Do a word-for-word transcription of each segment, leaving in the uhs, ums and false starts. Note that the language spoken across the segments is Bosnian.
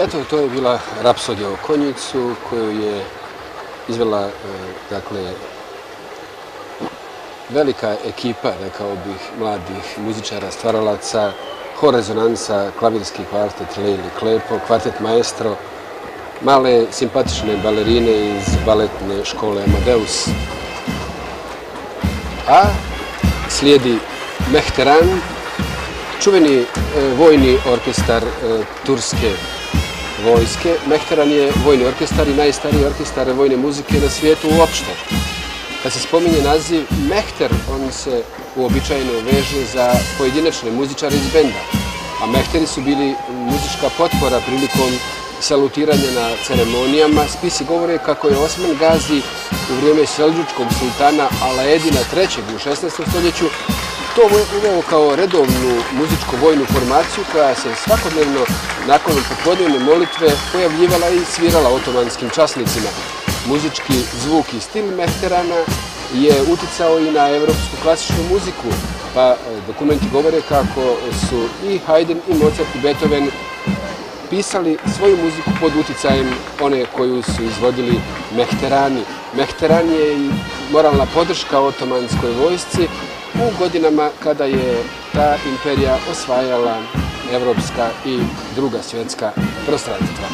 Eto, to je bila Rapsodija o konjicu koju je izvela, dakle, velika ekipa, rekao bih, mladih muzičara, stvaralaca, Hor Rezonansa, klavirski kvartet Lejli Klepo, kvartet Maestro, male simpatične balerine iz baletne škole Amadeus. A slijedi Mehteran, čuveni vojni orkestar turske vojske. Mehteran je vojni orkestar i najstariji orkestar vojne muzike na svijetu uopšte. Kad se spominje naziv Mehter, on se uobičajeno veže za pojedinačne muzičare iz benda. A Mehteri su bili muzička potpora prilikom salutiranja na ceremonijama. Spisi govore kako je Osman Gazi u vrijeme selđučkog sultana Alaedina trećeg u šesnaestom stoljeću to uveo kao redovnu muzičko-vojnu formaciju koja se svakodnevno nakon popodnevne molitve pojavljivala i svirala otomanskim časnicima. Muzički zvuk i stil Mehterana je uticao i na evropsku klasičnu muziku, pa dokumenti govore kako su i Haydn i Mozart i Beethoven pisali svoju muziku pod uticajem one koju su izvodili Mehterani. Mehteran je i moralna podrška otomanskoj vojsci u godinama kada je ta imperija osvajala evropska i druga svjetska prostranstva.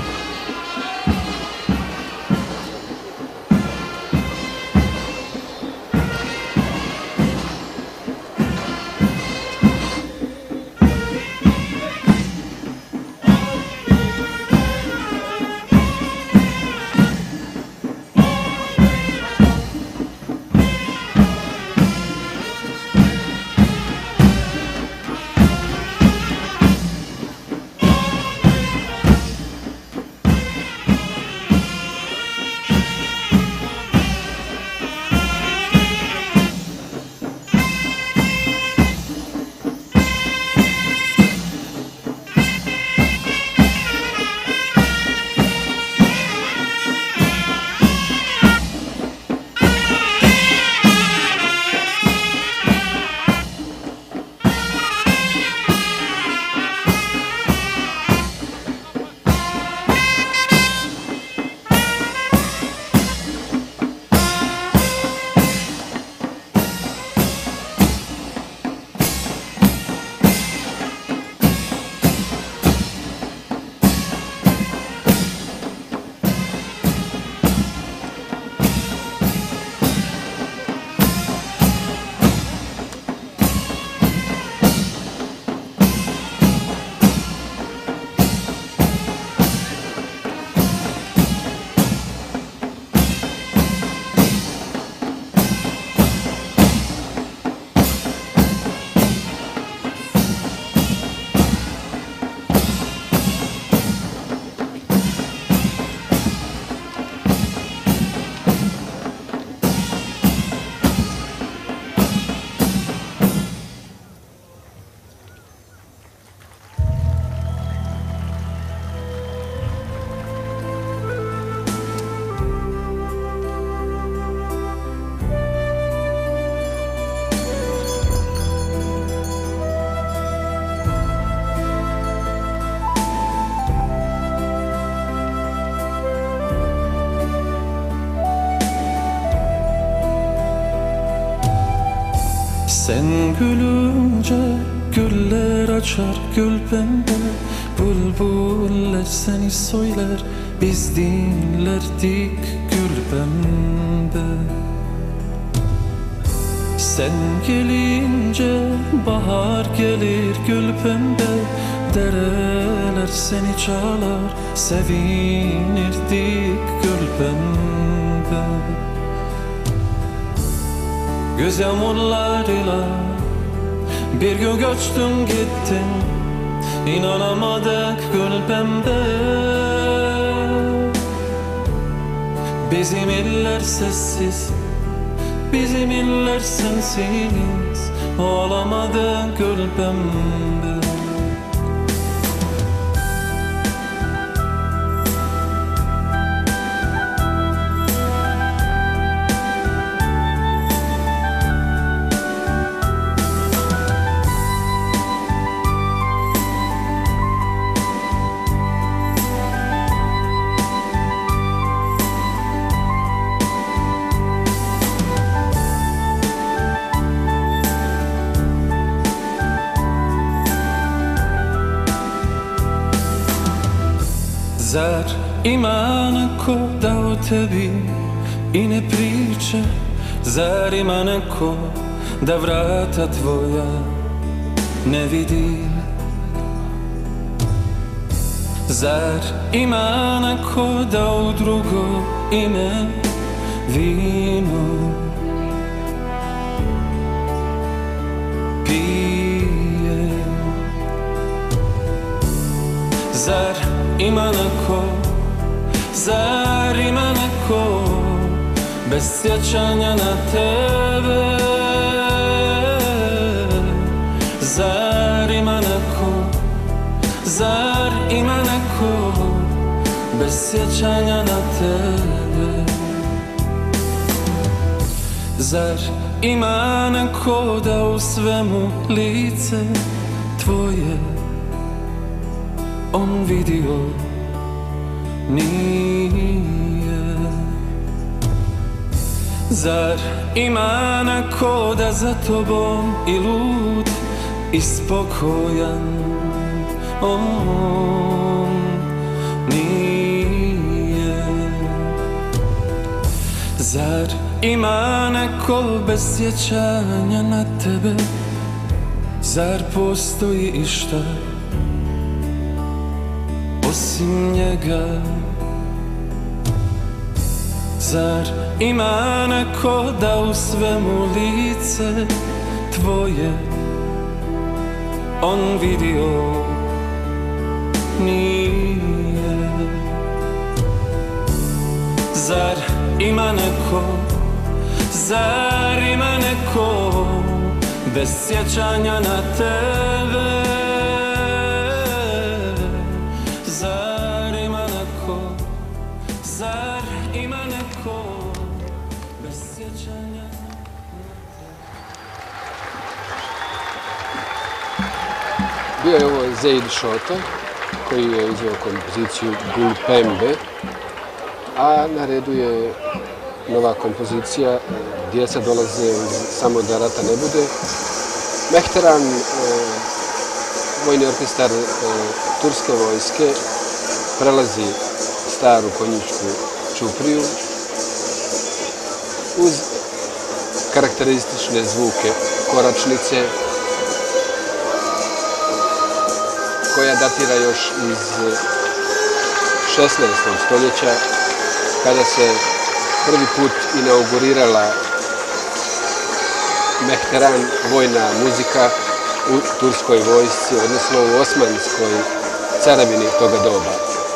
Sen gülünce güller açar gül pembe, bülbüller seni söyler, biz dinlerdik gül pembe. Sen gelince bahar gelir gül pembe, dereler seni çalar, sevinirdik gül pembe. Göz yağmurlarıyla bir gün göçtün gittin, İnanamadık gül pembe. Bizim iller sessiz, bizim iller sensiz, olamadık gül pembe. Zar ima neko da o tebi i ne priča? Zar ima neko da vrata tvoja ne vidi? Zar ima neko da u drugo ime vino pije? Zar ima neko, zar ima neko bez sjećanja na tebe? Zar ima neko, zar ima neko bez sjećanja na tebe? Zar ima neko da u svemu lice tvoje on vidio nije? Zar ima neko da za tobom i lud i spokojan on nije? Zar ima neko bez sjećanja na tebe? Zar postoji išta osim njega? Zar ima neko da u svemu lice tvoje on vidio nije? Zar ima neko, zar ima neko bez sjećanja na tebe? Zar ima neko, zar ima neko bez sjećanja na tebe? Bio je ovo Zeid Šota koji je izveo kompoziciju Gul Pembe, a na redu je nova kompozicija Djeca dolaze samo da rata ne bude. Mehteran, vojni orkestar turske vojske, prelazi staru konjičku čupriju uz karakteristične zvuke koračnice koja datira još iz šesnaestog stoljeća, kada se prvi put inaugurirala Mehteran, vojna muzika u turskoj vojsci, odnosno u osmanskoj carevini toga doba.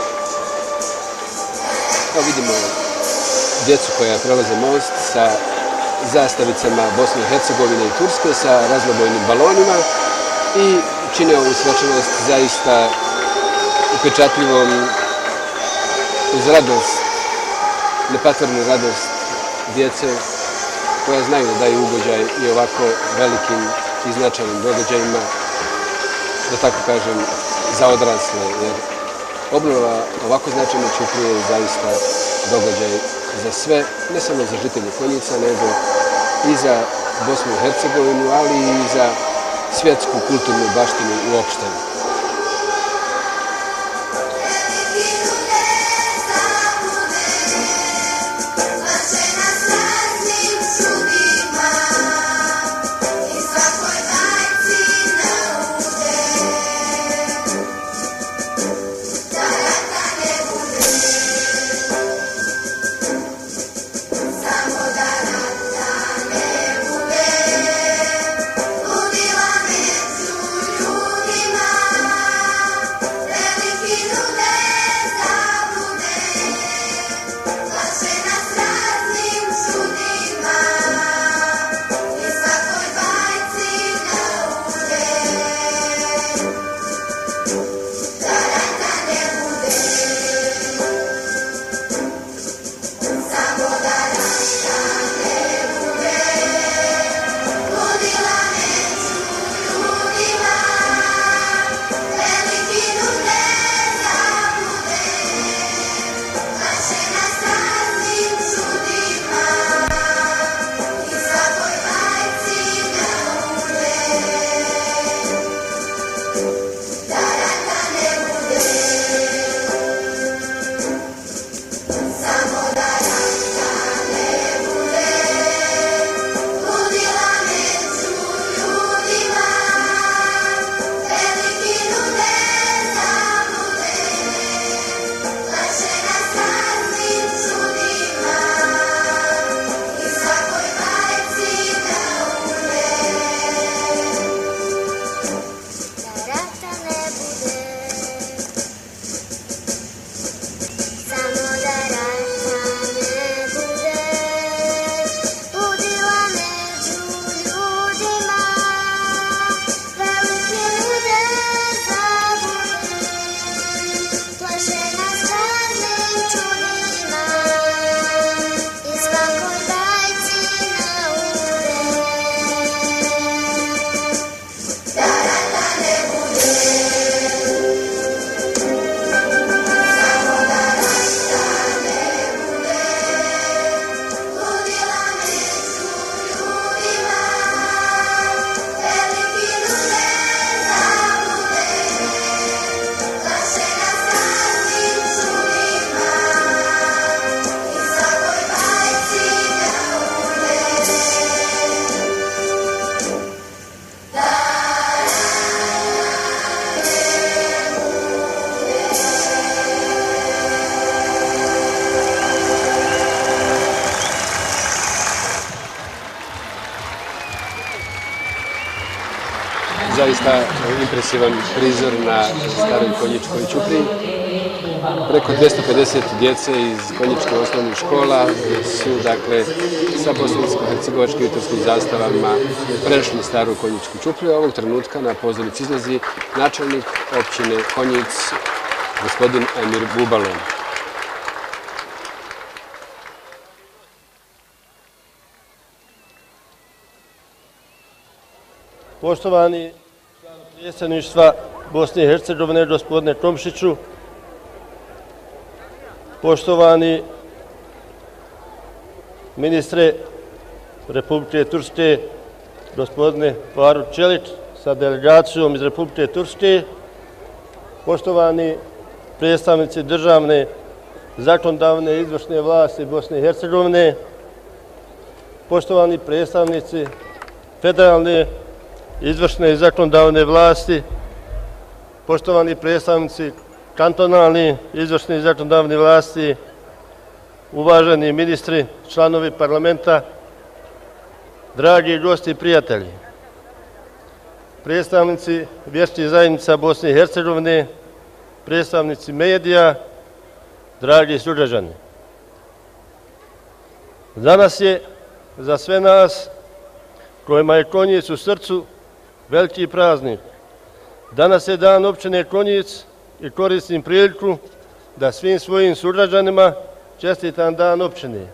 Evo vidimo djecu koja prelaze most sa zastavicama Bosne i Hercegovine i Turske, sa raznobojnim balonima i čine ovu svečanost zaista upečatljivom, uz radost, nepatvornu radost djece koja znaju da daju ugođaj i ovako velikim i značajnim događajima, da tako kažem, za odrasle, jer obnova ovako značajne čuprije je zaista događaj za sve, ne samo za žitelje Konjica, nego i za Bosnu i Hercegovinu, ali i za svjetsku kulturnu baštinu uopšte. Ljudima zaista impresivan prizor na staroj Konjičkoj ćupriji. Preko dvjesto pedeset djece iz konjičkih osnovnih škola su, dakle, sa bosansko-hercegovačkim i turskim zastavama prešli staru Konjičku ćupriju. Ovog trenutka na pozornici izlazi načelnik općine Konjic, gospodin Emir Bubalon. Poštovani član predsjedništva Bosne i Hercegovine, gospodine Komšiću, poštovani ministre Republike Turske, gospodine Faruk Čelić sa delegacijom iz Republike Turske, poštovani predstavnici državne, zakonodavne i izvršne vlasti Bosne i Hercegovine, poštovani predstavnici federalne, izvršne i zakonodavne vlasti, poštovani predstavnici kantonalni, izvršni i zakonodavne vlasti, uvaženi ministri, članovi parlamenta, dragi gosti i prijatelji, predstavnici vjerskih zajednica Bosne i Hercegovine, predstavnici medija, dragi sugrađani. Danas je za sve nas kojima je Konjic u srcu veliki praznik. Danas je dan općine Konjic i koristim priliku da svim svojim sugrađanima čestitam dan općine.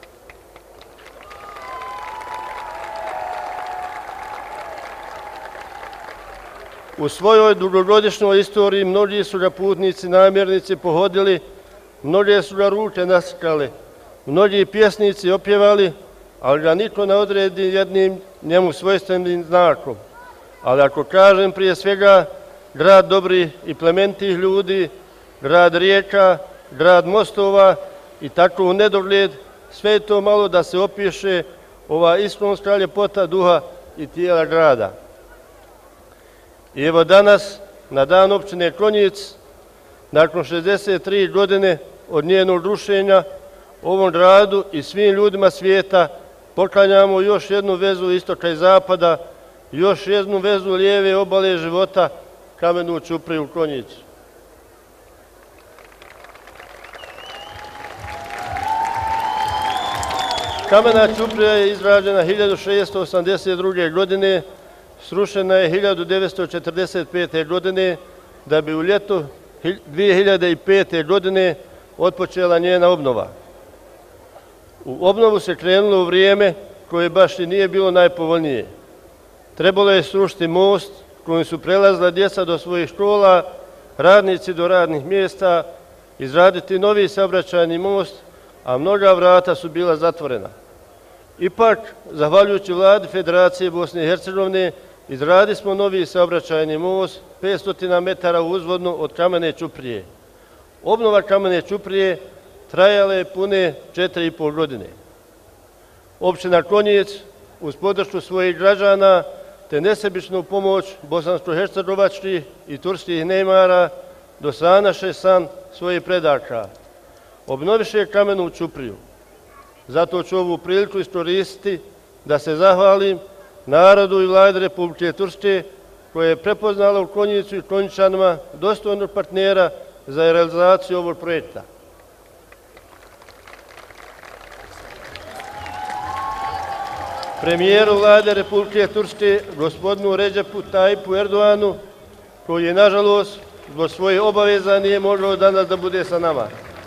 U svojoj dugogodišnjoj istoriji mnogi su ga putnici, namjernici pohodili, mnoge su ga ruke naslikale, mnogi pjesnici opjevali, ali ga niko ne odredi jednim njemu svojstvenim znakom. Ali ako kažem prije svega grad dobrih i plementih ljudi, grad rijeka, grad mostova i tako u nedogled, sve je to malo da se opiše ova iskonska ljepota duha i tijela grada. I evo danas, na dan općine Konjic, nakon šezdeset tri godine od njenog rušenja, ovom gradu i svim ljudima svijeta poklanjamo još jednu vezu istoka i zapada, još jednu vezu lijeve obale života, kamenu ćupriju u Konjicu. Kamena ćuprija je izgrađena hiljadu šesto osamdeset druge. godine, srušena je hiljadu devetsto četrdeset pete. godine, da bi u ljeto dvije hiljade pete. godine otpočela njena obnova. U obnovu se krenulo u vrijeme koje baš i nije bilo najpovoljnije. Trebalo je srušiti most kojim su prelazila djeca do svojih škola, radnici do radnih mjesta, izraditi novi saobraćajni most, a mnoga vrata su bila zatvorena. Ipak, zahvaljujući vladi Federacije Bosne i Hercegovine, izradili smo novi saobraćajni most, petsto metara uzvodno od Kamene ćuprije. Obnova Kamene ćuprije trajala je pune četiri i pol godine. Općina Konjic, uz podršku svojih građana, te nesebičnu pomoć bosansko-hercegovačkih i turskih neimara, dosanaše san svojih predaka. Obnoviše Kamenu ćupriju. Zato ću ovu priliku iskoristiti da se zahvalim narodu i vladi Republike Turske koja je prepoznala u Konjicu i Konjičanima dostojnog partnera za realizaciju ovog projekta. Premijeru vlade Republike Turske, gospodinu Recepu Tayyipu Erdoğanu, koji je, nažalost, zbog svojih obaveza nije mogao danas da bude sa nama.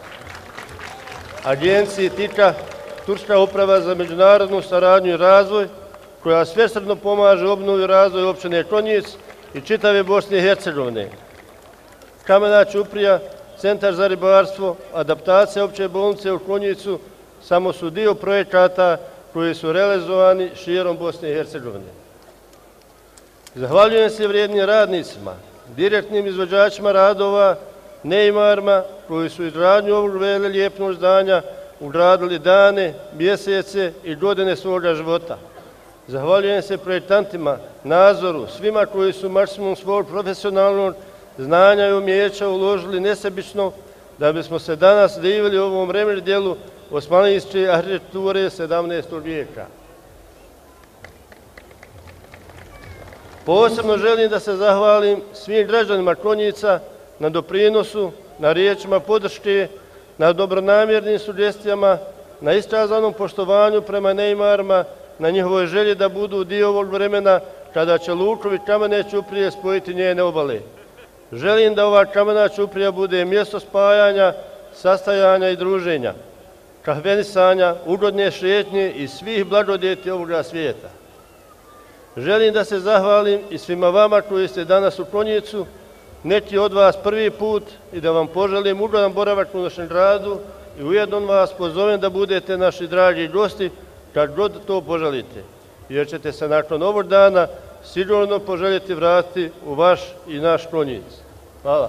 Agenciji TIKA, Turska uprava za međunarodnu saradnju i razvoj, koja svesrdno pomaže obnovu i razvoju općine Konjic i čitave Bosne i Hercegovine. Kamena ćuprija, Centar za ribarstvo, adaptacija opće bolnice u Konjicu samo su dio projekata koji su realizovani širom Bosne i Hercegovine. Zahvaljujem se vrijednim radnicima, direktnim izvođačima radova, neimarima koji su izgradnju ovog velilijepnog zdanja ugradili dane, mjesece i godine svoga života. Zahvaljujem se projektantima, nadzoru, svima koji su maksimum svog profesionalnog znanja i umijeća uložili nesebično da bismo se danas divili ovom remek dijelu osmanlijske arhitekture sedamnaestog vijeka. Posebno želim da se zahvalim svim građanima Konjica na doprinosu, na riječima podrške, na dobronamjernim sugestijama, na iskazanom poštovanju prema Neymarima, na njihovoj želji da budu dio ovog vremena kada će Lukovi Kamene ćuprije spojiti njene obale. Želim da ova Kamena ćuprija bude mjesto spajanja, sastajanja i druženja, kahvenisanja, ugodne šetnje i svih blagodeti ovoga svijeta. Želim da se zahvalim i svima vama koji ste danas u Konjicu, neki od vas prvi put, i da vam poželim ugodan boravak u našem gradu i ujedno vas pozovem da budete naši dragi gosti kad god to poželite, jer ćete se nakon ovog dana sigurno poželjeti vratiti u vaš i naš Konjic. Hvala.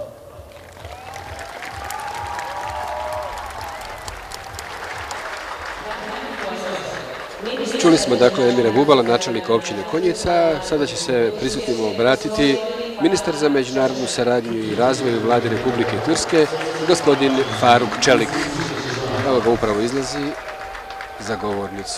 Čuli smo dakle Emira Bubala, načelnika općine Konjica. Sada će se prisutnimo obratiti ministar za međunarodnu saradnju i razvoj Vlade Republike Turske, gospodin Faruk Čelik. Evo ga upravo izlazi za govornicu.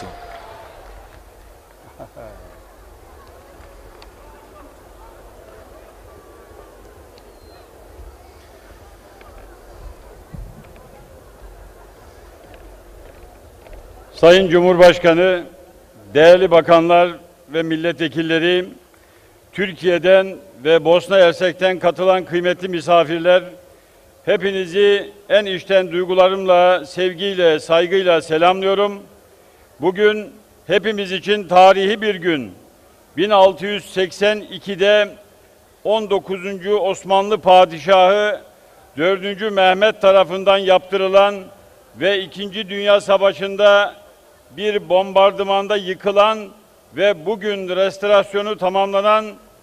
Sayın Cumhurbaşkanı, değerli bakanlar ve milletvekilleri, Türkiye'den ve Bosna Hersek'ten katılan kıymetli misafirler, hepinizi en içten duygularımla, sevgiyle, saygıyla selamlıyorum. Bugün hepimiz için tarihi bir gün. bin altı yüz seksen iki'de on dokuzuncu Osmanlı Padişahı dördüncü Mehmet tarafından yaptırılan ve İkinci Dünya Savaşı'nda bir bombardımanda yıkılan ve bugün restorasyonu tamamlanan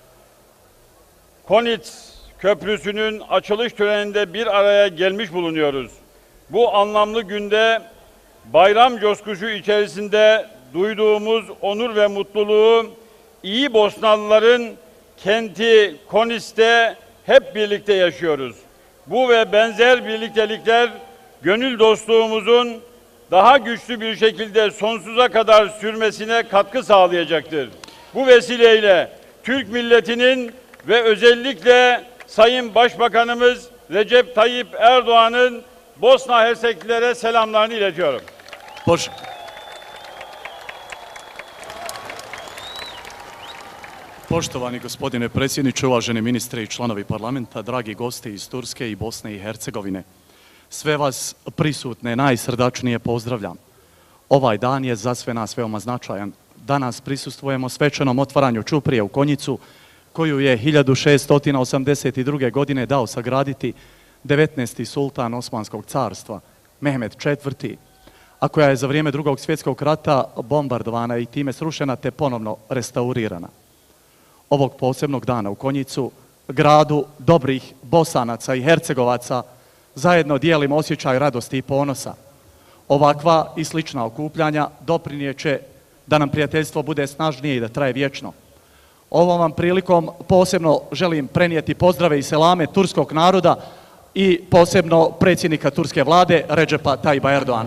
Konitz Köprüsü'nün açılış töreninde bir araya gelmiş bulunuyoruz. Bu anlamlı günde bayram coşkusu içerisinde duyduğumuz onur ve mutluluğu iyi Bosnalıların kenti Konitz'te hep birlikte yaşıyoruz. Bu ve benzer birliktelikler gönül dostluğumuzun daha güçlü bir şekilde sonsuza kadar sürmesine katkı sağlayacaktır. Bu vesileyle Türk milletinin ve özellikle Sayın Başbakanımız Recep Tayyip Erdoğan'ın Bosna Herseklilere selamlarını iletiyorum. Poš... Poštovani gospodine predsjedniče, uvaženi ministre i članovi parlamenta, dragi gosti iz Turske i Bosne i Hercegovine, sve vas prisutne najsrdačnije pozdravljam. Ovaj dan je za sve nas veoma značajan. Danas prisustvujemo svečanom otvaranju ćuprije u Konjicu, koju je hiljadu šeststo osamdeset druge. godine dao sagraditi devetnaesti sultan Osmanskog carstva, Mehmed četvrti, a koja je za vrijeme Drugog svjetskog rata bombardovana i time srušena te ponovno restaurirana. Ovog posebnog dana u Konjicu, gradu dobrih Bosanaca i Hercegovaca, zajedno dijelimo osjećaj radosti i ponosa. Ovakva i slična okupljanja doprinijeće da nam prijateljstvo bude snažnije i da traje vječno. Ovom vam prilikom posebno želim prenijeti pozdrave i selame turskog naroda i posebno predsjednika turske vlade Recepa Tayyipa Erdoğan'a.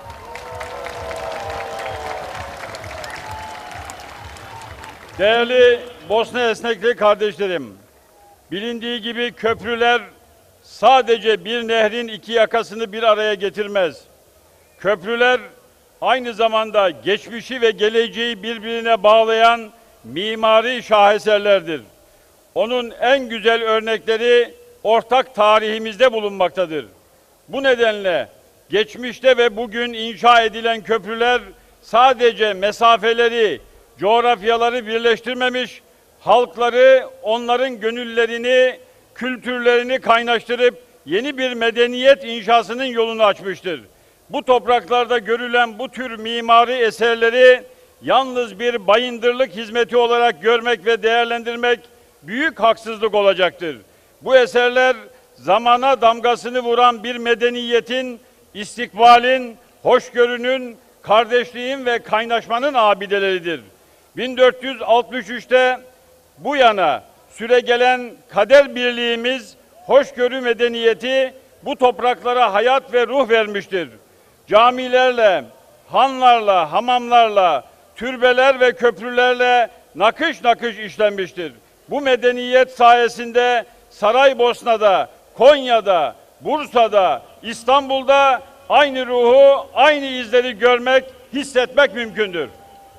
Değerli Bosna Hersekli kardeşlerim, bilindiği gibi köprüler sadece bir nehrin iki yakasını bir araya getirmez. Köprüler aynı zamanda geçmişi ve geleceği birbirine bağlayan mimari şaheserlerdir. Onun en güzel örnekleri ortak tarihimizde bulunmaktadır. Bu nedenle geçmişte ve bugün inşa edilen köprüler sadece mesafeleri, coğrafyaları birleştirmemiş, halkları, onların gönüllerini, kültürlerini kaynaştırıp yeni bir medeniyet inşasının yolunu açmıştır. Bu topraklarda görülen bu tür mimari eserleri yalnız bir bayındırlık hizmeti olarak görmek ve değerlendirmek büyük haksızlık olacaktır. Bu eserler zamana damgasını vuran bir medeniyetin, istikbalin, hoşgörünün, kardeşliğin ve kaynaşmanın abideleridir. bin dört yüz altmış üç'te bu yana süregelen kader birliğimiz, hoşgörü medeniyeti bu topraklara hayat ve ruh vermiştir. Camilerle, hanlarla, hamamlarla, türbeler ve köprülerle nakış nakış işlenmiştir. Bu medeniyet sayesinde Saraybosna'da, Konya'da, Bursa'da, İstanbul'da aynı ruhu, aynı izleri görmek, hissetmek mümkündür.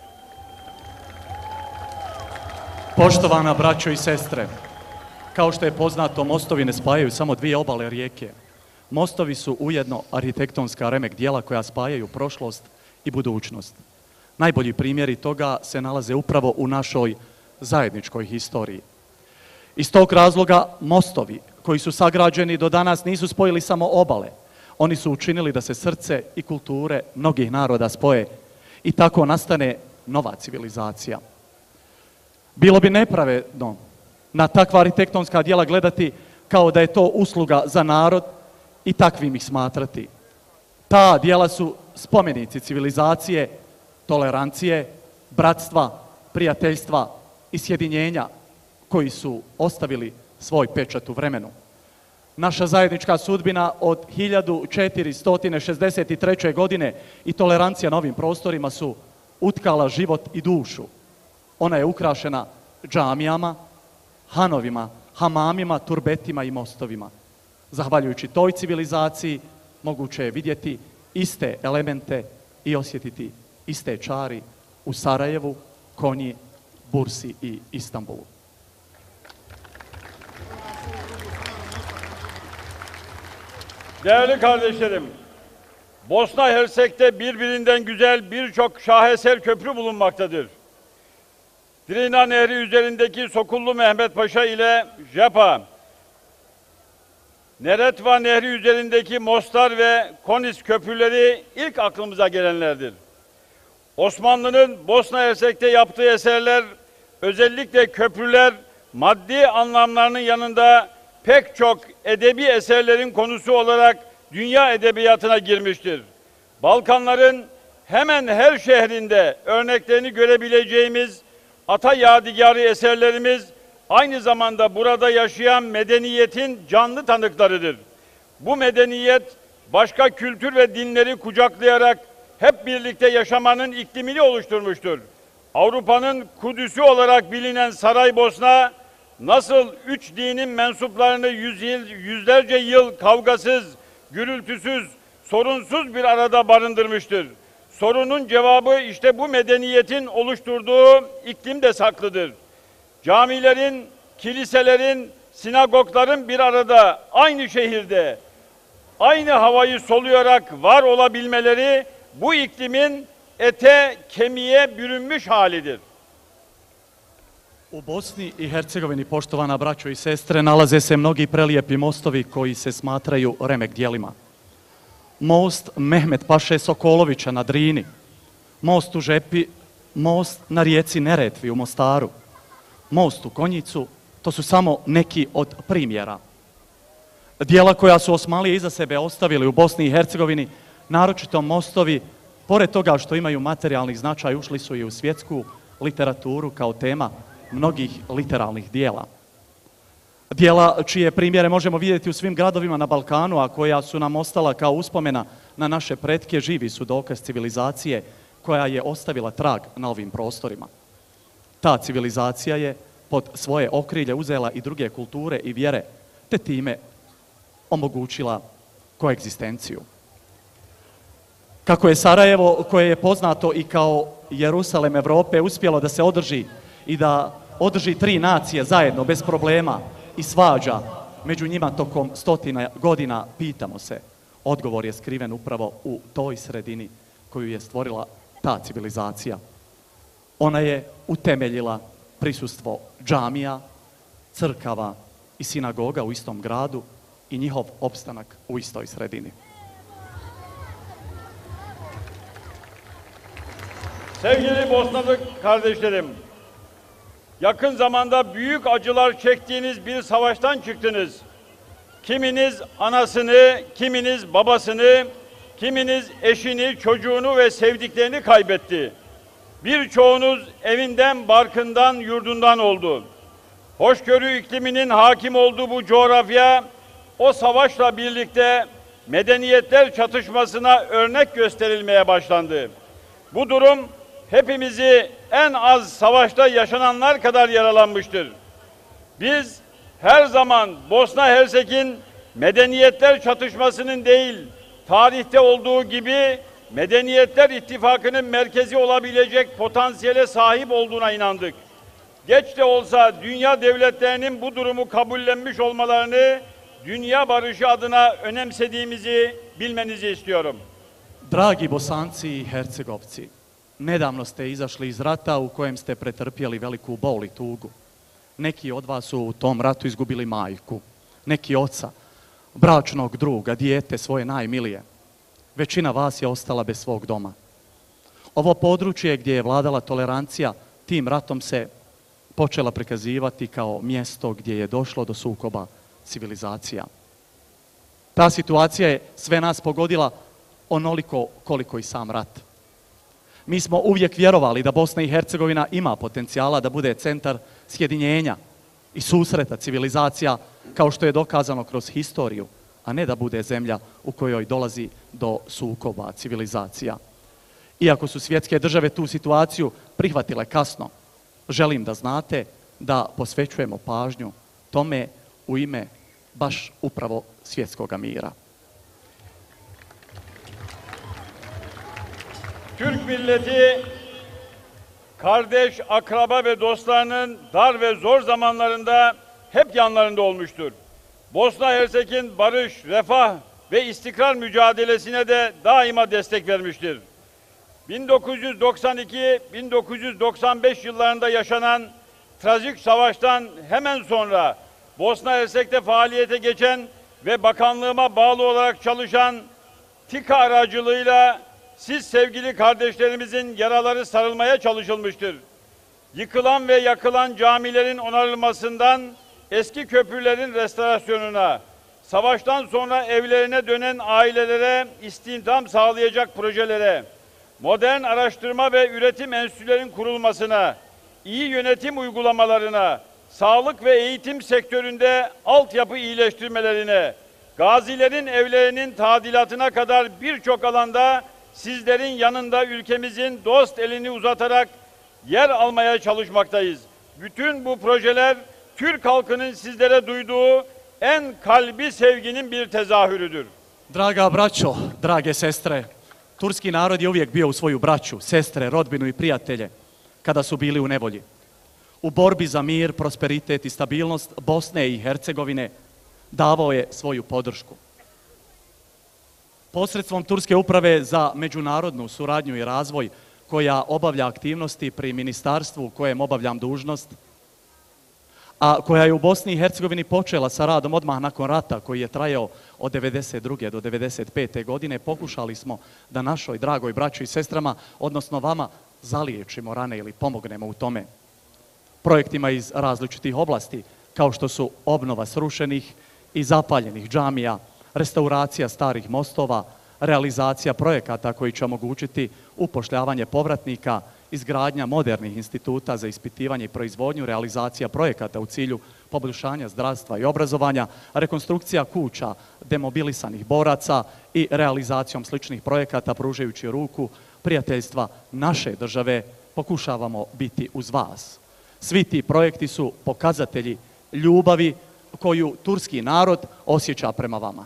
Poštovana braćo i sestre, kao što je poznato, mostovi ne spajaju samo dvije obale rijeke. Mostovi su ujedno arhitektonska remek dijela koja spajaju prošlost i budućnost. Najbolji primjeri toga se nalaze upravo u našoj zajedničkoj historiji. Iz tog razloga mostovi koji su sagrađeni do danas nisu spojili samo obale. Oni su učinili da se srce i kulture mnogih naroda spoje i tako nastane nova civilizacija. Bilo bi nepravedno na takva arhitektonska djela gledati kao da je to usluga za narod i takvim ih smatrati. Ta djela su spomenici civilizacije, tolerancije, bratstva, prijateljstva i sjedinjenja koji su ostavili svoj pečat u vremenu. Naša zajednička sudbina od hiljadu četiristo šezdeset treće. godine i tolerancija na ovim prostorima su utkala život i dušu. Ona je ukrašena džamijama, hanovima, hamamima, turbetima i mostovima. Zahvaljujući toj civilizaciji moguće je vidjeti iste elemente i osjetiti iste čari u Sarajevu, Konji, Bursi i İstanbul'u. Değerli kardeşlerim, Bosna Hersek'te birbirinden güzel birçok şaheser köprü bulunmaktadır. Drina Nehri üzerindeki Sokullu Mehmet Paşa ile Japa, Neretva Nehri üzerindeki Mostar ve Konis köprüleri ilk aklımıza gelenlerdir. Osmanlı'nın Bosna Hersek'te yaptığı eserler, özellikle köprüler, maddi anlamlarının yanında pek çok edebi eserlerin konusu olarak dünya edebiyatına girmiştir. Balkanların hemen her şehrinde örneklerini görebileceğimiz ata yadigarı eserlerimiz aynı zamanda burada yaşayan medeniyetin canlı tanıklarıdır. Bu medeniyet başka kültür ve dinleri kucaklayarak hep birlikte yaşamanın iklimini oluşturmuştur. Avrupa'nın Kudüs'ü olarak bilinen Saraybosna, nasıl üç dinin mensuplarını yüz yıl, yüzlerce yıl kavgasız, gürültüsüz, sorunsuz bir arada barındırmıştır. Sorunun cevabı işte bu medeniyetin oluşturduğu iklimde saklıdır. Camilerin, kiliselerin, sinagogların bir arada, aynı şehirde, aynı havayı soluyarak var olabilmeleri bu iklimin ete, kemiğe bürünmüş halidir. U Bosni i Hercegovini, poštovana braćo i sestre, nalaze se mnogi prelijepi mostovi koji se smatraju remek djelima. Most Mehmet Paše Sokolovića na Drini, most u Žepi, most na rijeci Neretvi u Mostaru, most u Konjicu, to su samo neki od primjera. Djela koja su Osmanlije iza sebe ostavili u Bosni i Hercegovini, naročito mostovi, pored toga što imaju materijalni značaj, ušli su i u svjetsku literaturu kao tema mnogih literalnih dijela. Dijela čije primjere možemo vidjeti u svim gradovima na Balkanu, a koja su nam ostala kao uspomena na naše pretke, živi su dokaz civilizacije koja je ostavila trag na ovim prostorima. Ta civilizacija je pod svoje okrilje uzela i druge kulture i vjere, te time omogućila koegzistenciju. Kako je Sarajevo, koje je poznato i kao Jerusalem Evrope, uspjelo da se održi i da održi tri nacije zajedno, bez problema i svađa među njima tokom stotina godina, pitamo se. Odgovor je skriven upravo u toj sredini koju je stvorila ta civilizacija. Ona je utemeljila prisustvo džamija, crkava i sinagoga u istom gradu i njihov opstanak u istoj sredini. Sevgili Bosnalı kardeşlerim, yakın zamanda büyük acılar çektiğiniz bir savaştan çıktınız. Kiminiz anasını, kiminiz babasını, kiminiz eşini, çocuğunu ve sevdiklerini kaybetti. Birçoğunuz evinden, barkından, yurdundan oldu. Hoşgörü ikliminin hakim olduğu bu coğrafya, o savaşla birlikte medeniyetler çatışmasına örnek gösterilmeye başlandı. Bu durum hepimizi en az savaşta yaşananlar kadar yaralanmıştır. Biz her zaman Bosna Hersek'in medeniyetler çatışmasının değil, tarihte olduğu gibi Medeniyetler İttifakı'nın merkezi olabilecek potansiyele sahip olduğuna inandık. Geç de olsa dünya devletlerinin bu durumu kabullenmiş olmalarını dünya barışı adına önemsediğimizi bilmenizi istiyorum. Dragi Bosanci i Hercegovci, nedavno ste izašli iz rata u kojem ste pretrpjeli veliku bol i tugu. Neki od vas su u tom ratu izgubili majku, neki oca, bračnog druga, dijete svoje najmilije. Većina vas je ostala bez svog doma. Ovo područje gdje je vladala tolerancija, tim ratom se počela prikazivati kao mjesto gdje je došlo do sukoba civilizacija. Ta situacija je sve nas pogodila onoliko koliko i sam rat. Mi smo uvijek vjerovali da Bosna i Hercegovina ima potencijala da bude centar sjedinjenja i susreta civilizacija, kao što je dokazano kroz historiju, a ne da bude zemlja u kojoj dolazi do sukoba civilizacija. Iako su svjetske države tu situaciju prihvatile kasno, želim da znate da posvećujemo pažnju tome u ime baš upravo svjetskoga mira. Türk milleti, kardeş, akraba ve dostlarının dar ve zor zamanlarında hep yanlarında olmuştur. Bosna Hersek'in barış, refah ve istikrar mücadelesine de daima destek vermiştir. bin dokuz yüz doksan iki - bin dokuz yüz doksan beş yıllarında yaşanan trajik savaştan hemen sonra Bosna Hersek'te faaliyete geçen ve bakanlığıma bağlı olarak çalışan TİKA aracılığıyla siz sevgili kardeşlerimizin yaraları sarılmaya çalışılmıştır. Yıkılan ve yakılan camilerin onarılmasından eski köprülerin restorasyonuna, savaştan sonra evlerine dönen ailelere istihdam sağlayacak projelere, modern araştırma ve üretim enstitülerinin kurulmasına, iyi yönetim uygulamalarına, sağlık ve eğitim sektöründe altyapı iyileştirmelerine, gazilerin evlerinin tadilatına kadar birçok alanda sizlerin yanında ülkemizin dost elini uzatarak yer almaya çalışmaktayız. Bütün bu projeler Türk halkının sizlere duyduğu en kalbi sevginin bir tezahürüdür. Draga braćo, drage sestre, turski narod je uvijek bio u svoju braću, sestre, rodbinu i prijatelje kada su bili u nevolji. U borbi za mir, prosperitet i stabilnost Bosne i Hercegovine davao je svoju podršku. Posredstvom Turske uprave za međunarodnu suradnju i razvoj, koja obavlja aktivnosti pri ministarstvu u kojem obavljam dužnost, a koja je u Bosni i Hercegovini počela sa radom odmah nakon rata, koji je trajao od devedeset druge do devedeset pete godine, pokušali smo da našoj dragoj braći i sestrama, odnosno vama, zaliječimo rane ili pomognemo u tome. Projektima iz različitih oblasti, kao što su obnova srušenih i zapaljenih džamija, restauracija starih mostova, realizacija projekata koji će omogućiti upošljavanje povratnika, izgradnja modernih instituta za ispitivanje i proizvodnju, realizacija projekata u cilju poboljšanja zdravstva i obrazovanja, rekonstrukcija kuća demobilisanih boraca i realizacijom sličnih projekata pružajući ruku prijateljstva naše države pokušavamo biti uz vas. Svi ti projekti su pokazatelji ljubavi koju turski narod osjeća prema vama.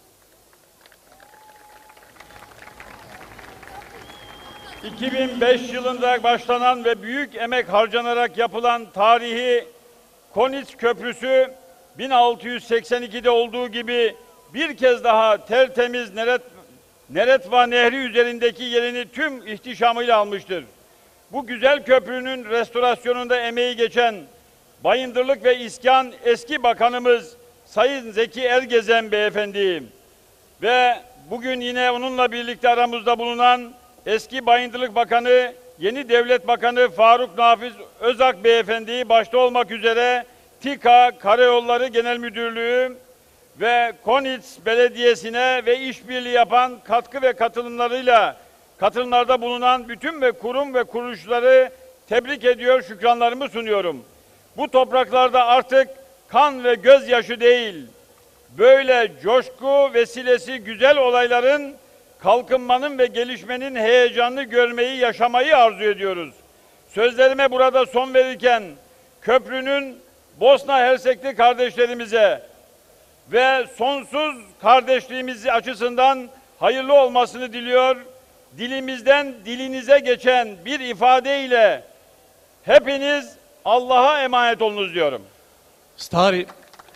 iki bin beş yılında başlanan ve büyük emek harcanarak yapılan tarihi Konitz Köprüsü bin altı yüz seksen ikide olduğu gibi bir kez daha tertemiz Neret, Neretva Nehri üzerindeki yerini tüm ihtişamıyla almıştır. Bu güzel köprünün restorasyonunda emeği geçen Bayındırlık ve İskan eski bakanımız Sayın Zeki Ergezen Beyefendi ve bugün yine onunla birlikte aramızda bulunan eski Bayındırlık Bakanı, yeni Devlet Bakanı Faruk Nafiz Özak Beyefendi başta olmak üzere TİKA Karayolları Genel Müdürlüğü ve Konitz Belediyesi'ne ve işbirliği yapan katkı ve katılımlarıyla katılımlarda bulunan bütün ve kurum ve kuruluşları tebrik ediyor, şükranlarımı sunuyorum. Bu topraklarda artık kan ve gözyaşı değil, böyle coşku vesilesi güzel olayların, kalkınmanın ve gelişmenin heyecanını görmeyi, yaşamayı arzu ediyoruz. Sözlerime burada son verirken köprünün Bosna Hersekli kardeşlerimize ve sonsuz kardeşliğimiz açısından hayırlı olmasını diliyor. Dilimizden dilinize geçen bir ifadeyle hepiniz Allah'a emanet olunuz diyorum. Stari,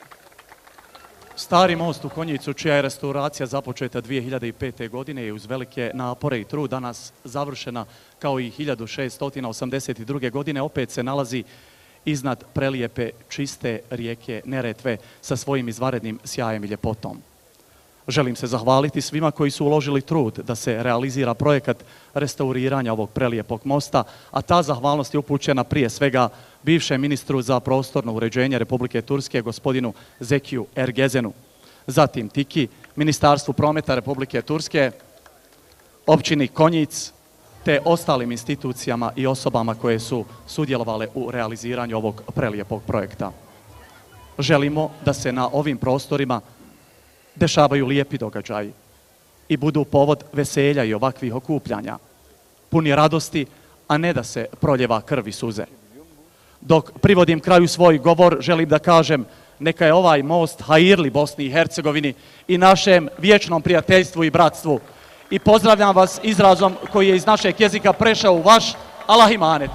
stari most u Konjicu, čija je restauracija započeta dvije hiljade pete. godine i uz velike napore i trud danas završena kao i hiljadu šeststo osamdeset druge. godine, opet se nalazi iznad prelijepe, čiste rijeke Neretve sa svojim izvanrednim sjajem i ljepotom. Želim se zahvaliti svima koji su uložili trud da se realizira projekat restauriranja ovog prelijepog mosta, a ta zahvalnost je upućena prije svega bivšem ministru za prostorno uređenje Republike Turske, gospodinu Zekiju Ergezenu, zatim Tiki, Ministarstvu prometa Republike Turske, općini Konjic, te ostalim institucijama i osobama koje su sudjelovale u realiziranju ovog prelijepog projekta. Želimo da se na ovim prostorima dešavaju lijepi događaji i budu povod veselja i ovakvih okupljanja, puni radosti, a ne da se proljeva krv i suze. Dok privodim kraju svoj govor, želim da kažem neka je ovaj most hajirli Bosni i Hercegovini i našem vječnom prijateljstvu i bratstvu. I pozdravljam vas izrazom koji je iz našeg jezika prešao u vaš, Allah imanet.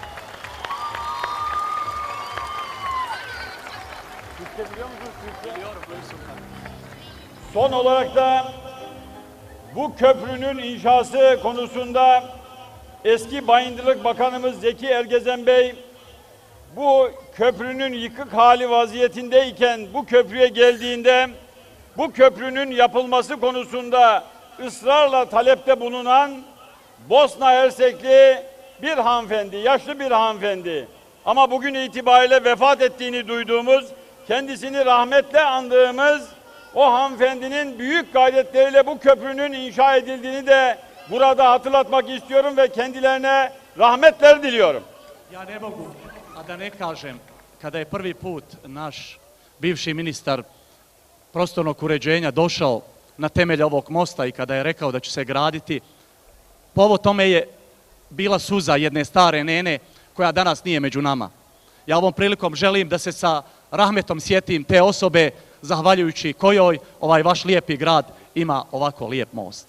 Son olarak da bu köprünün inşası konusunda eski Bayındırlık Bakanımız Zeki Ergezen Bey bu köprünün yıkık hali vaziyetindeyken bu köprüye geldiğinde bu köprünün yapılması konusunda ısrarla talepte bulunan Bosna Hersekli bir hanımefendi, yaşlı bir hanımefendi. Ama bugün itibariyle vefat ettiğini duyduğumuz, kendisini rahmetle andığımız o hanımefendinin büyük gayretleriyle bu köprünün inşa edildiğini de burada hatırlatmak istiyorum ve kendilerine rahmetler diliyorum. Ja ne mogu, a da ne kažem, kada je prvi put naš bivši ministar prostornog uređenja došao na temelje ovog mosta i kada je rekao da će se graditi, povod tome je bila suza jedne stare nene koja danas nije među nama. Ja ovom prilikom želim da se sa rahmetom sjetim te osobe zahvaljujući kojoj ovaj vaš lijepi grad ima ovako lijep most.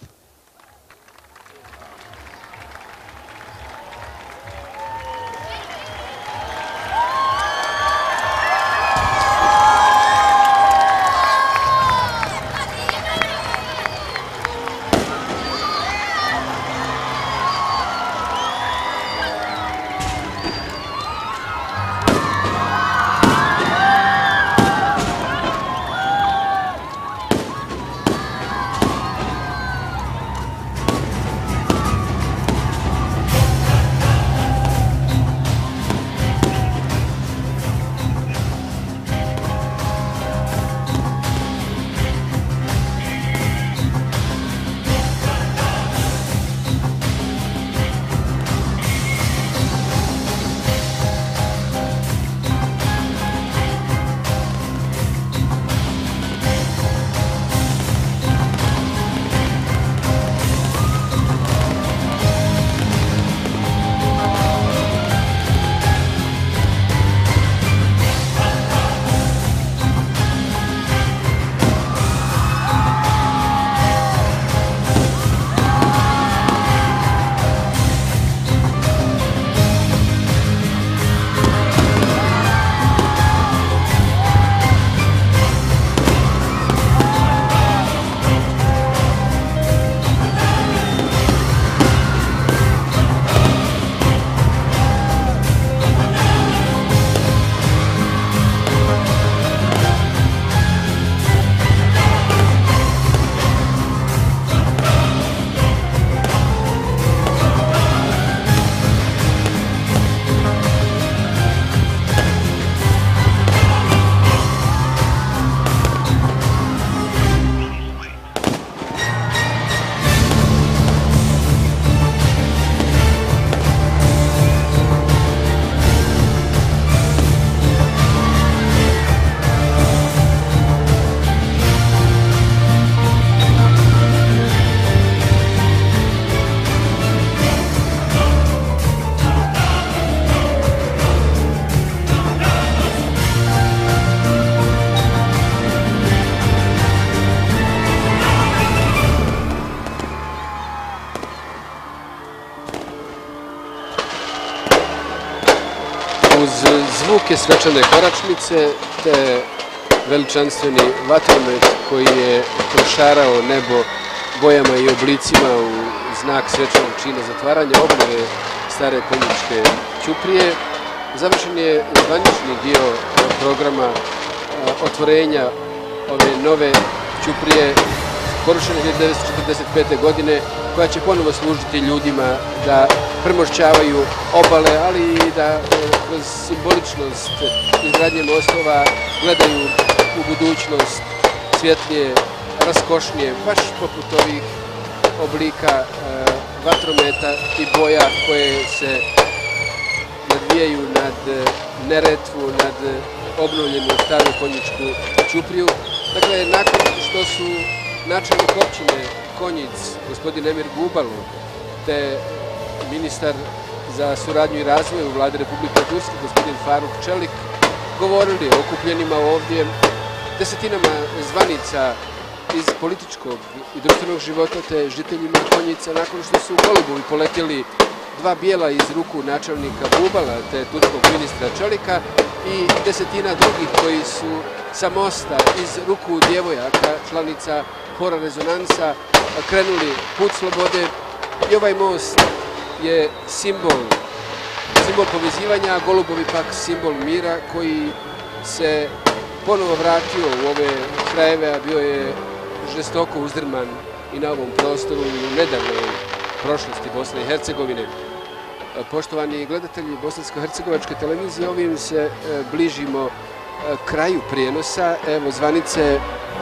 krupke svečane koračnice, te veličanstveni vatromet koji je prošarao nebo bojama i oblicima u znak svečanog čina zatvaranja obnove stare konjičke ćuprije. Završen je zvanični dio programa otvorenja ove nove ćuprije porušene hiljadu devetsto četrdeset pete. godine, koja će ponovo služiti ljudima da premošćavaju obale, ali i da kroz simboličnost izgradnje mostova gledaju u budućnost svjetlije, raskošnije, baš poput ovih oblika vatrometa i boja koje se nadvijaju nad Neretvu, nad obnovljenu staru konjičku ćupriju. Dakle, nakon što su načelnik općine Konjic, gospodin Emir Gubalo, te ministar za suradnju i razvoj u vladi Republike Turske, gospodin Faruk Čelik, govorili o okupljenima ovdje, desetinama zvanica iz političkog i društvenog života, te žiteljima Konjica, nakon što su u Golubovi poletjeli dva bijela iz ruku načelnika Bubala, te turskog ministra Čelika, i desetina drugih koji su sa mosta iz ruku djevojaka, članica Hora Rezonansa, krenuli put slobode. I ovaj most je simbol, simbol povezivanja, a Golubovi pak simbol mira koji se ponovo vratio u ove krajeve, a bio je žestoko uzdrman i na ovom prostoru i u nedavnoj prošlosti Bosne i Hercegovine. Poštovani gledatelji Bosansko-hercegovačke televizije, ovim se bližimo kraju prijenosa. Evo, zvanice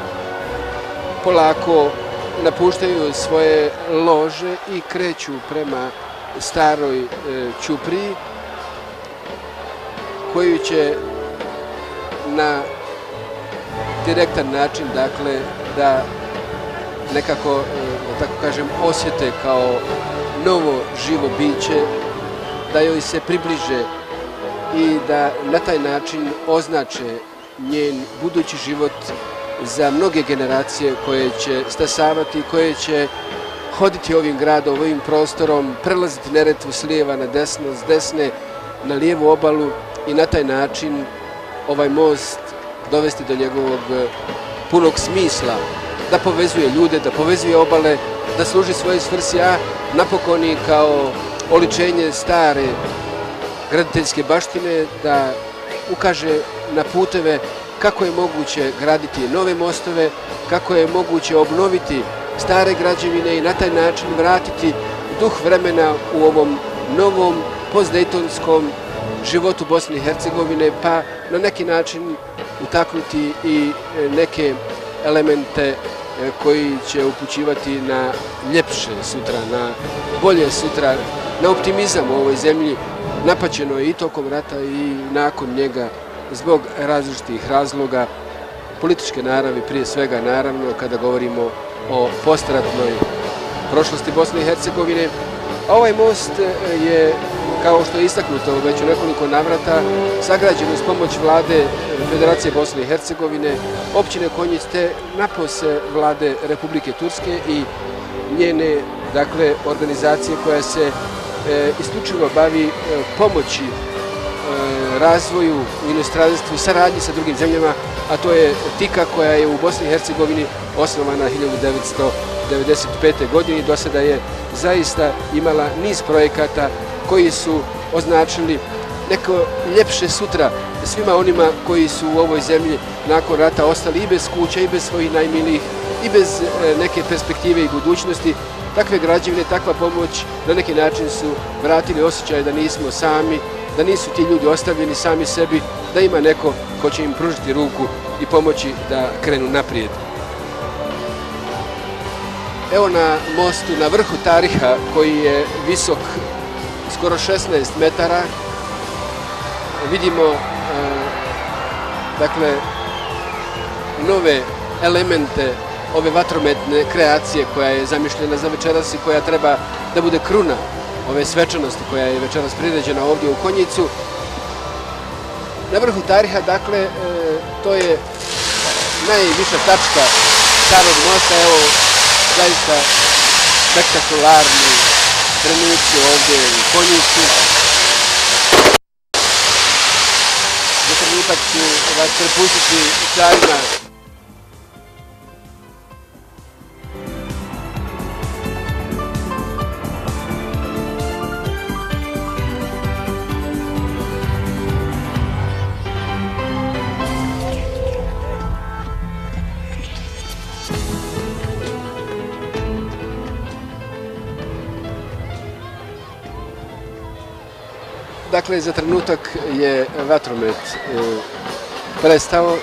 polako napuštaju svoje lože i kreću prema staroj ćupriji, koju će na direktan način, dakle, da nekako, da tako kažem, osjete kao novo živo biće, da joj se približe i da na taj način označe njen budući život za mnoge generacije koje će stasavati, koje će hoditi ovim gradom, ovim prostorom, prelaziti Neretvu s lijeva na desno, s desne na lijevu obalu i na taj način ovaj most dovesti do njegovog punog smisla, da povezuje ljude, da povezuje obale, da služi svoje svrsi, a napokon i kao oličenje stare graditeljske baštine, da ukaže na puteve kako je moguće graditi nove mostove, kako je moguće obnoviti stare građevine i na taj način vratiti duh vremena u ovom novom postdejtonskom životu Bosne i Hercegovine, pa na neki način utaknuti i neke elemente koji će upućivati na ljepše sutra, na bolje sutra, na optimizam u ovoj zemlji, napaćeno je i tokom rata i nakon njega zbog različitih razloga, političke naravi prije svega, naravno, kada govorimo o postratnoj prošlosti Bosne i Hercegovine. A ovaj most je, kao što je istaknuto već u nekoliko navrata, sagrađen uz pomoć vlade Federacije Bosne i Hercegovine, općine Konjic, te napose vlade Republike Turske i njene, dakle, organizacije koja se e, isključivo bavi e, pomoći e, razvoju u inostranstvu, saradnji sa drugim zemljama, a to je TIKA, koja je u Bosni i Hercegovini osnovana hiljadu devetsto devedeset pete. godine i do sada je zaista imala niz projekata koji su označili neko ljepše sutra svima onima koji su u ovoj zemlji nakon rata ostali i bez kuća, i bez svojih najmilijih, i bez neke perspektive i budućnosti. Takve građevine, takva pomoć na neki način su vratili osjećaj da nismo sami, da nisu ti ljudi ostavljeni sami sebi, da ima neko ko će im pružiti ruku i pomoći da krenu naprijed. Evo na mostu, na vrhu Tariha, koji je visok skoro šesnaest metara, vidimo dakle nove elemente ove vatrometne kreacije koja je zamišljena za večeras i koja treba da bude kruna ove svečanosti koja je večeras priređena ovdje u Konjicu. Na vrhu Tariha, dakle, to je najviša tačka starog mosta. Evo, zaista spektakularni trenuci ovdje u Konjicu. ipak ću vas prepustiti carima. Dakle, za trenutak je vatromet prestao.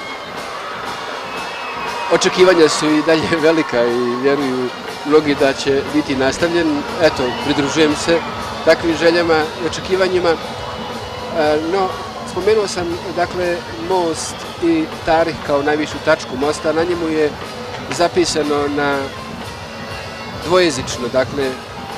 Očekivanja su i dalje velika i vjeruju mnogi da će biti nastavljen. Eto, pridružujem se takvim željama i očekivanjima. No, spomenuo sam, dakle, most i tarih kao najvišu tačku mosta. Na njemu je zapisano na dvojezično, dakle,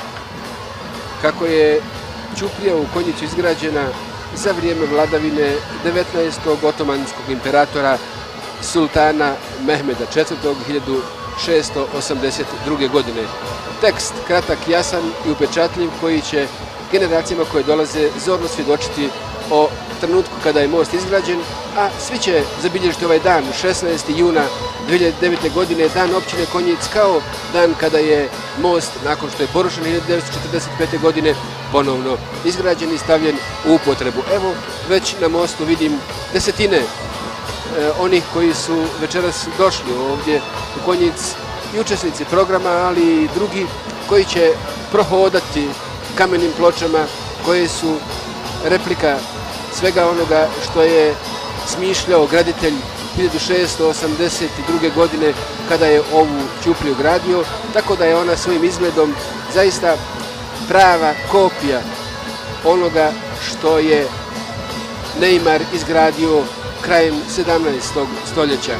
kako je ćuprija u Konjicu izgrađena za vrijeme vladavine devetnaestog otomanskog imperatora sultana Mehmeda četvrtog hiljadu šesto osamdeset druge. godine. Tekst kratak, jasan i upečatljiv koji će generacijama koje dolaze zorno svjedočiti o trenutku kada je most izgrađen, a svi će zabilježiti ovaj dan, šesnaestog juna dve hiljade devete. godine, dan općine Konjic, kao dan kada je most, nakon što je porušen hiljadu devetsto četrdeset pete. godine, ponovno izgrađen i stavljen u upotrebu. Evo, već na mostu vidim desetine e, onih koji su večeras došli ovdje u Konjic i učesnici programa, ali i drugi koji će prohodati kamenim pločama koje su replika svega onoga što je smišljao graditelj hiljadu šesto osamdeset druge. godine kada je ovu ćupriju gradio, tako da je ona svojim izgledom zaista prava kopija onoga što je Neimar izgradio krajem sedamnaestog. stoljeća.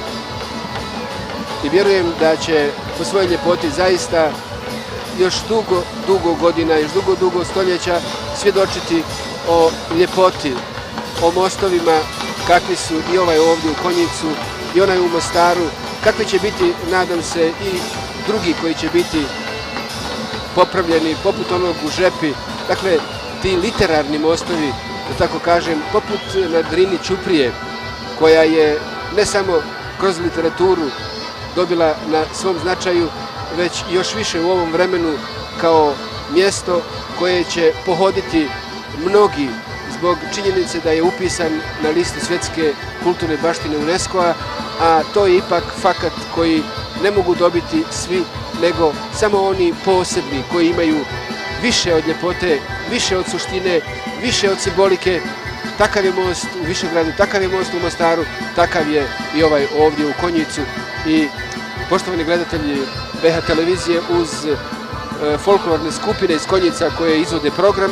I vjerujem da će po svojoj ljepoti zaista još dugo, dugo godina, još dugo, dugo stoljeća svjedočiti o ljepoti, o mostovima kakvi su i ovaj ovdje u Konjicu i onaj u Mostaru, kakvi će biti, nadam se, i drugi koji će biti popravljeni, poput onog u Žepi. Dakle, ti literarni mostovi, da tako kažem, poput na Drini ćuprije, koja je ne samo kroz literaturu dobila na svom značaju, već još više u ovom vremenu kao mjesto koje će pohoditi mnogi zbog činjenice da je upisan na listu svjetske kulturne baštine UNESCO-a, a to je ipak fakat koji ne mogu dobiti svi, nego samo oni posebni koji imaju više od ljepote, više od suštine, više od simbolike. Takav je most u Višegradu, takav je most u Mostaru, takav je i ovaj ovdje u Konjicu. I poštovani gledatelji B H televizije, uz folklorne skupine iz Konjica koje izvode program,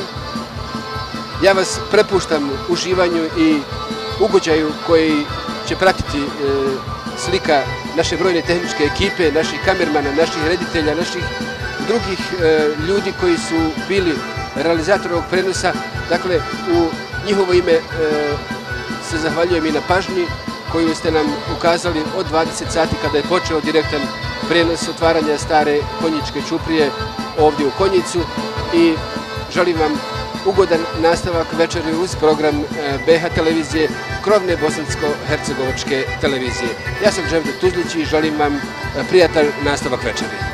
ja vas prepuštam uživanju i ugođaju koji će pratiti slika naše brojne tehničke ekipe, naših kamermana, naših reditelja, naših drugih ljudi koji su bili realizatori ovog prenosa. Dakle, u njihovo ime se zahvaljujem i na pažnji koju ste nam ukazali od dvadeset sati kada je počeo direktan prenos otvaranja stare konjičke ćuprije ovdje u Konjicu i želim vam ugodan nastavak večeri uz program B H televizije, krovne bosansko-hercegovačke televizije. Ja sam Ževdet Tuzlić i želim vam prijatan nastavak večeri.